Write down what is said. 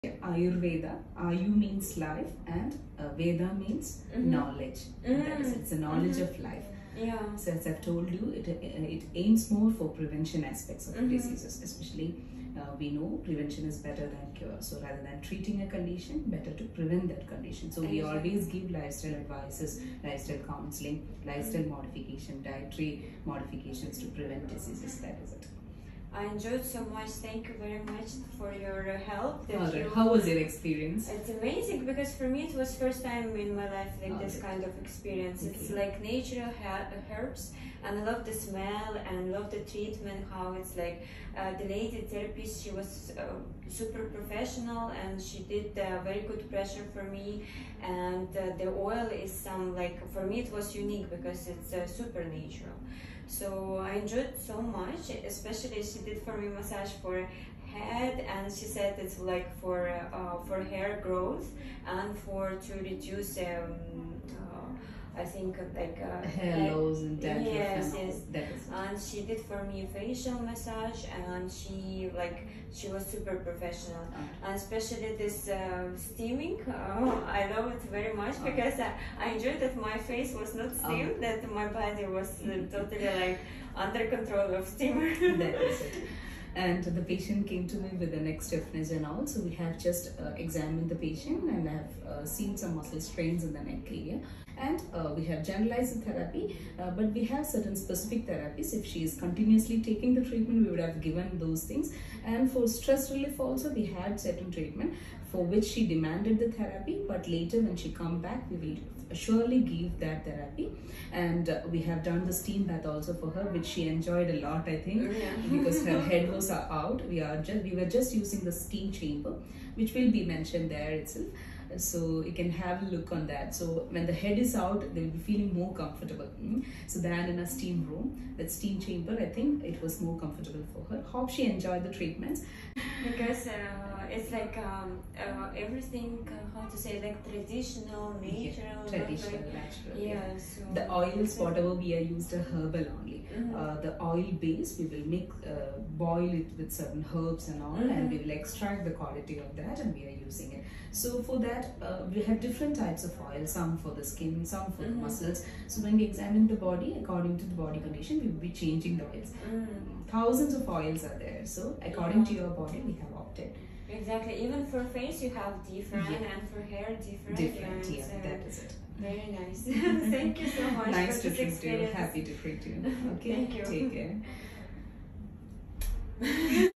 Ayurveda. Ayu means life and Veda means knowledge. That is, it's the knowledge of life. Yeah. So as I've told you, it aims more for prevention aspects of diseases, especially we know prevention is better than cure. So rather than treating a condition, better to prevent that condition. So we always give lifestyle advices, lifestyle counseling, lifestyle modification, dietary modifications to prevent diseases. That is it. I enjoyed so much. Thank you very much for your help. How was your experience? It's amazing because for me it was first time in my life like this kind of experience. It's like natural herbs, and I love the smell and love the treatment. How it's like the lady therapist. She was super professional and she did very good pressure for me. And the oil is some like for me it was unique because it's super natural. So I enjoyed so much, especially she did for me massage for head, and she said it's like for hair growth and to reduce I think like hair loss and dandruff. Yes. And she did for me facial massage, and she was super professional. And especially this steaming, I love it very much because I enjoyed that my face was not steamed, that my body was totally like under control of steamer. That is it. And the patient came to me with the neck stiffness and all, so we have just examined the patient and have seen some muscle strains in the neck area, and we have generalized the therapy, but we have certain specific therapies. If she is continuously taking the treatment, we would have given those things. And for stress relief also, we had certain treatment for which she demanded the therapy, but later when she come back, we will surely give that therapy. And we have done the steam bath also for her, which she enjoyed a lot, I think, because her head was out. We were just using the steam chamber, which will be mentioned there itself, so you can have a look on that. So when the head is out, they will be feeling more comfortable. So than in a steam room, that steam chamber, I think it was more comfortable for her. Hope she enjoyed the treatments. Because it's like everything, how to say, like traditional, natural. Traditional, natural. Yeah. So the oils, whatever we are used, are herbal only. The oil base, we will make, boil it with certain herbs and all, and we will extract the quality of that, and we are using it. So for that, we have different types of oil, some for the skin, some for the muscles. So when we examine the body, according to the body condition, we will be changing the oils. Thousands of oils are there, so according to your body, we have opted. Exactly. Even for face, you have different, and for hair, different. Yeah, that is it. Very nice. Thank you so much. Nice for to this treat you. Happy to treat you. Okay. Thank you. Take care.